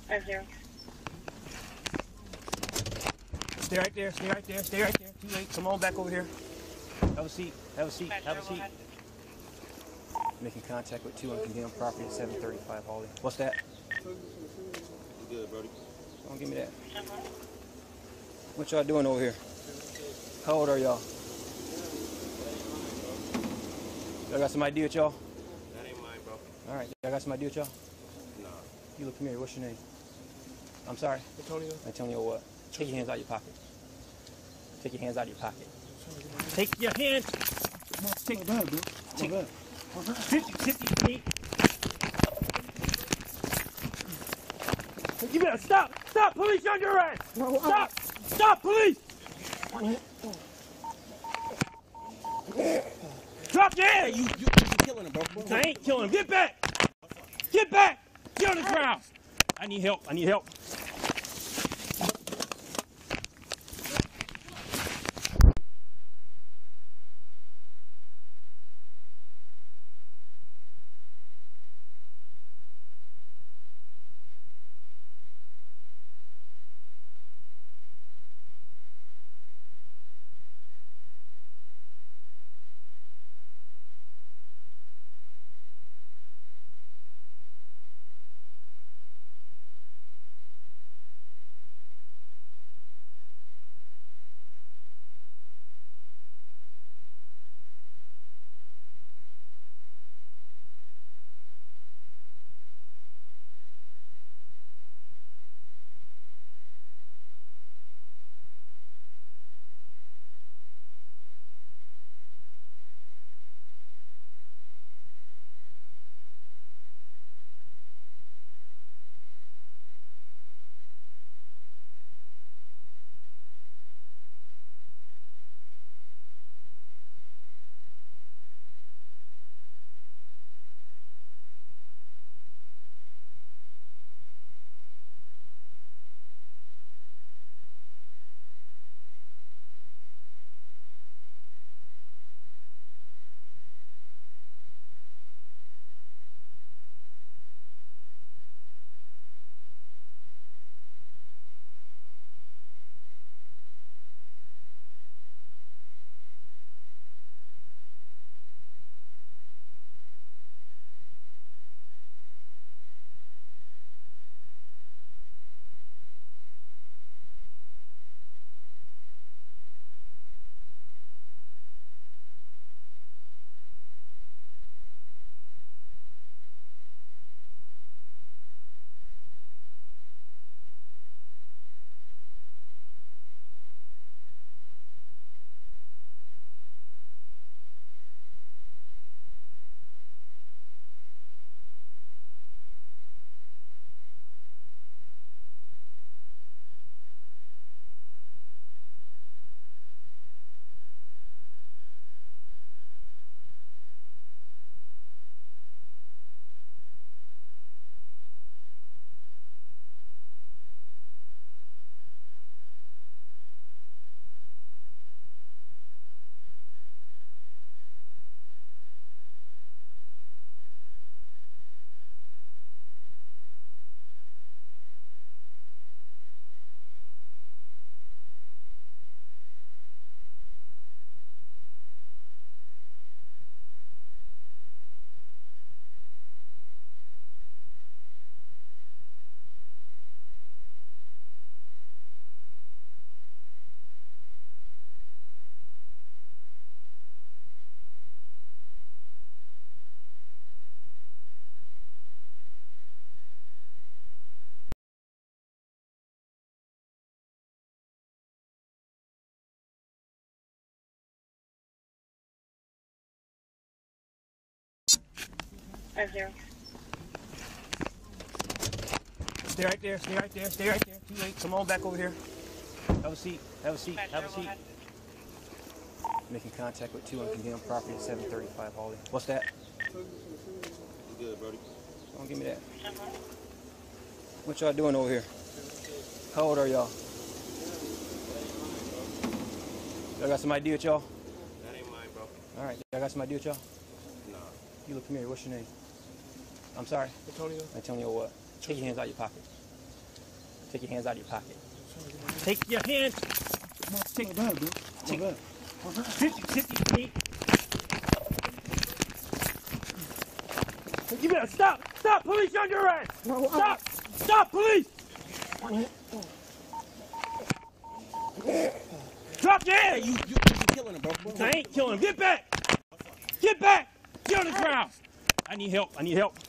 50. Stay right there, stay right there, stay right there. Too late. Come on back over here. Have a seat, have a seat, have a seat. Making contact with 2 uncondemned property at 735 Hawley. What's that? You good, Brody? Don't give me that. What y'all doing over here? How old are y'all? Y'all got some ID with y'all? That ain't mine, bro. All right, y'all got some ID with y'all? Nah. You look familiar. What's your name? I'm sorry? Antonio? Antonio what? Take your hands out of your pocket. Take your hands out of your pocket. Take your hands. Take your hands. Take your 50 feet. You better stop! Stop! Police on your ass! Stop! Stop! Police! Drop your hands! You're killing him, bro. I ain't killing him. Get back! Get back! Get on the ground! I need help. I need help. Stay right there, stay right there, stay right there. Too late. Come on back over here. Have a seat, have a seat, have a seat. Making contact with 2 uncondemned property at 735 Hawley. What's that? You good, Brody? Don't give me that. What y'all doing over here? How old are y'all? Y'all got some ID with y'all? That ain't mine, bro. All right, y'all got some ID with y'all? Nah. You look familiar. What's your name? I'm sorry? Antonio? Antonio what? Take your hands out of your pocket. Take your hands out of your pocket. Take your hands. Take, take, 50 feet. You better stop! Stop! Police on your ass! Stop! Stop! Police! Drop your hands! You killing him, bro. I ain't killing him. Get back! Get back! Get on the ground! I need help. I need help.